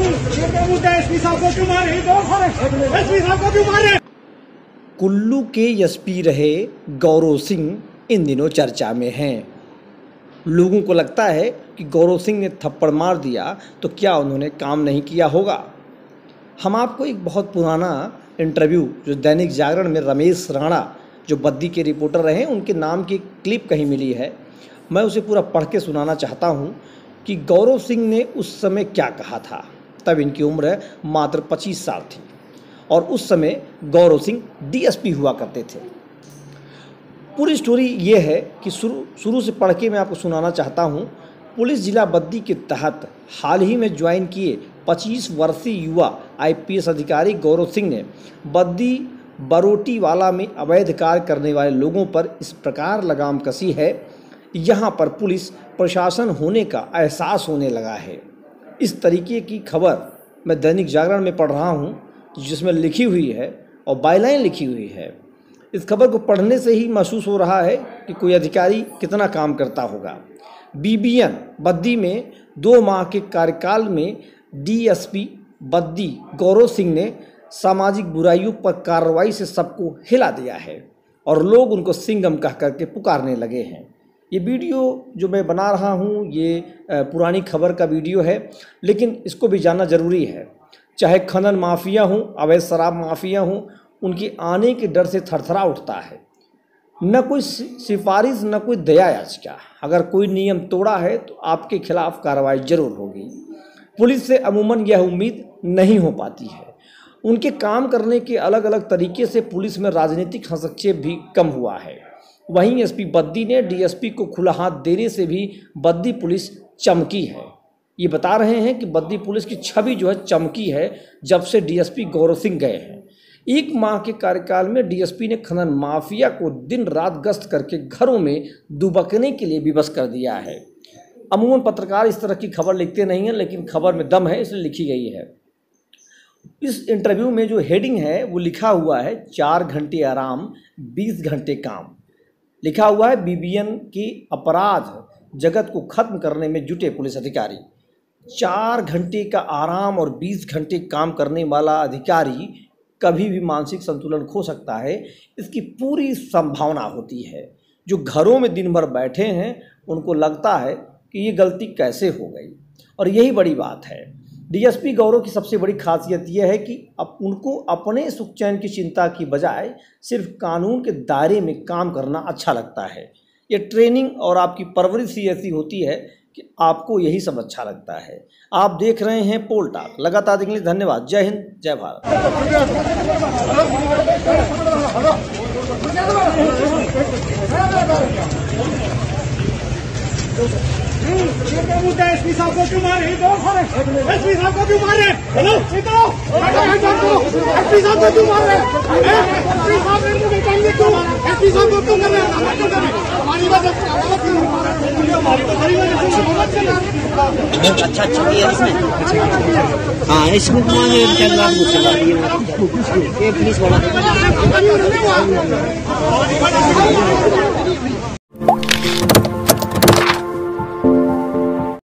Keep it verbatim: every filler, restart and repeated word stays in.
कुल्लू के एसपी रहे गौरव सिंह इन दिनों चर्चा में हैं। लोगों को लगता है कि गौरव सिंह ने थप्पड़ मार दिया तो क्या उन्होंने काम नहीं किया होगा। हम आपको एक बहुत पुराना इंटरव्यू जो दैनिक जागरण में रमेश राणा जो बद्दी के रिपोर्टर रहे उनके नाम की क्लिप कहीं मिली है, मैं उसे पूरा पढ़ के सुनाना चाहता हूं कि गौरव सिंह ने उस समय क्या कहा था। तब इनकी उम्र मात्र पच्चीस साल थी और उस समय गौरव सिंह डीएसपी हुआ करते थे। पूरी स्टोरी ये है कि शुरू शुरू से पढ़ के मैं आपको सुनाना चाहता हूँ। पुलिस जिला बद्दी के तहत हाल ही में ज्वाइन किए पच्चीस वर्षीय युवा आईपीएस अधिकारी गौरव सिंह ने बद्दी बरोटीवाला में अवैध कार्य करने वाले लोगों पर इस प्रकार लगाम कसी है, यहाँ पर पुलिस प्रशासन होने का एहसास होने लगा है। इस तरीके की खबर मैं दैनिक जागरण में पढ़ रहा हूँ जिसमें लिखी हुई है और बायलाइन लिखी हुई है। इस खबर को पढ़ने से ही महसूस हो रहा है कि कोई अधिकारी कितना काम करता होगा। बीबीएन बद्दी में दो माह के कार्यकाल में डीएसपी बद्दी गौरव सिंह ने सामाजिक बुराइयों पर कार्रवाई से सबको हिला दिया है और लोग उनको सिंघम कह करके पुकारने लगे हैं। ये वीडियो जो मैं बना रहा हूँ ये पुरानी खबर का वीडियो है, लेकिन इसको भी जानना ज़रूरी है। चाहे खनन माफिया हूँ, अवैध शराब माफिया हूँ, उनके आने के डर से थरथरा उठता है। न कोई सिफारिश न कोई दया याचिका। अगर कोई नियम तोड़ा है तो आपके खिलाफ कार्रवाई जरूर होगी। पुलिस से अमूमन यह उम्मीद नहीं हो पाती है। उनके काम करने के अलग अलग तरीके से पुलिस में राजनीतिक हस्तक्षेप भी कम हुआ है। वहीं एसपी बद्दी ने डीएसपी को खुला हाथ देने से भी बद्दी पुलिस चमकी है। ये बता रहे हैं कि बद्दी पुलिस की छवि जो है चमकी है जब से डीएसपी गौरव सिंह गए हैं। एक माह के कार्यकाल में डीएसपी ने खनन माफिया को दिन रात गश्त करके घरों में दुबकने के लिए विवश कर दिया है। अमूमन पत्रकार इस तरह की खबर लिखते नहीं हैं, लेकिन खबर में दम है इसलिए लिखी गई है। इस इंटरव्यू में जो हेडिंग है वो लिखा हुआ है चार घंटे आराम बीस घंटे काम। लिखा हुआ है बीबीएन की अपराध जगत को खत्म करने में जुटे पुलिस अधिकारी। चार घंटे का आराम और बीस घंटे काम करने वाला अधिकारी कभी भी मानसिक संतुलन खो सकता है, इसकी पूरी संभावना होती है। जो घरों में दिन भर बैठे हैं उनको लगता है कि ये गलती कैसे हो गई, और यही बड़ी बात है। डीएसपी गौरव की सबसे बड़ी खासियत यह है कि अब उनको अपने सुख चैन की चिंता की बजाय सिर्फ कानून के दायरे में काम करना अच्छा लगता है। ये ट्रेनिंग और आपकी परवरिश ही ऐसी होती है कि आपको यही सब अच्छा लगता है। आप देख रहे हैं पोल टॉक। लगातार देखने के लिए धन्यवाद। जय हिंद, जय भारत। एसपी साहब को क्यों मारे? एसपी साहब को क्यों मारे? हेलो एसपी साहब को क्यों मार रहे? एसपी साहब ने मुझे बताएंगे क्यों? एसपी साहब को क्यों कर रहे हैं? हमारी बात हमारी बहुत अच्छा अच्छा किया इसने। हाँ इसमें पुलिस वाला